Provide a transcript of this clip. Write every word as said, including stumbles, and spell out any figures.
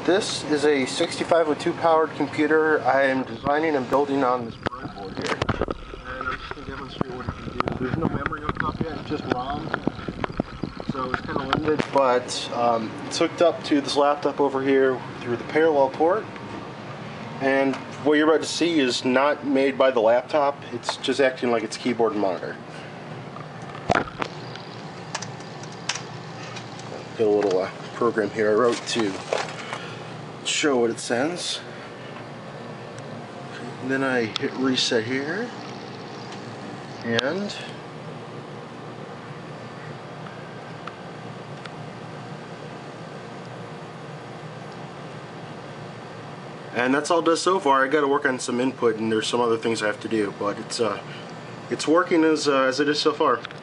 This is a sixty-five oh two powered computer. I am designing and building on this breadboard here. And I'm just going to demonstrate what it can do. There's no memory hooked up yet, it's just ROM. So it's kind of limited, but um, it's hooked up to this laptop over here through the parallel port. And what you're about to see is not made by the laptop, it's just acting like it's keyboard and monitor. Got a little uh, program here I wrote to show what it sends. And then I hit reset here, and and that's all it does so far. I got to work on some input, and there's some other things I have to do, but it's uh, it's working as uh, as it is so far.